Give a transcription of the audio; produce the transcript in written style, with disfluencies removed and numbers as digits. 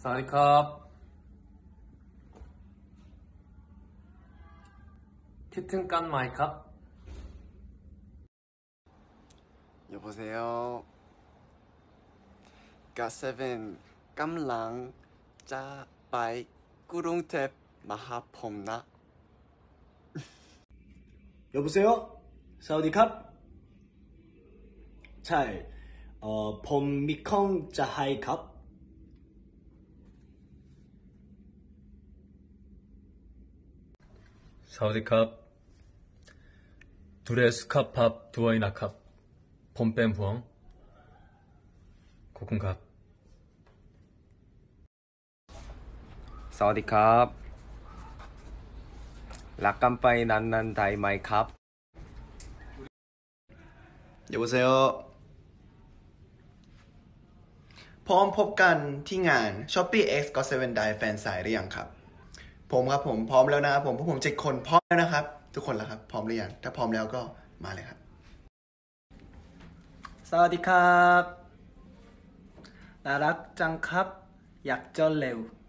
สวัสดีครับคิดถึงกันไหมครับ 여보세요. 가세븐 깜랑 짜바이 꾸룽탭 마하폼나. 여보세요? 사우디캅? 잘, 봄미컹 자하이캅? 사우디캅 두레스캅밥 두어이나캅 봄뱀 부엉 고쿤캅 สวัสดีครับรักกันไปนานๆได้ไหมครับ 여보세요. พร้อมพบกันที่งาน Shopee X Got 7 Die Fan Site หรือยังครับ ผมครับผมพร้อมแล้วนะครับพวกผม7 คนพร้อมแล้วนะครับ ทุกคนแล้วครับพร้อมหรือยังถ้าพร้อมแล้วก็มาเลยครับสวัสดีครับ 나락 짱캅 약절 레우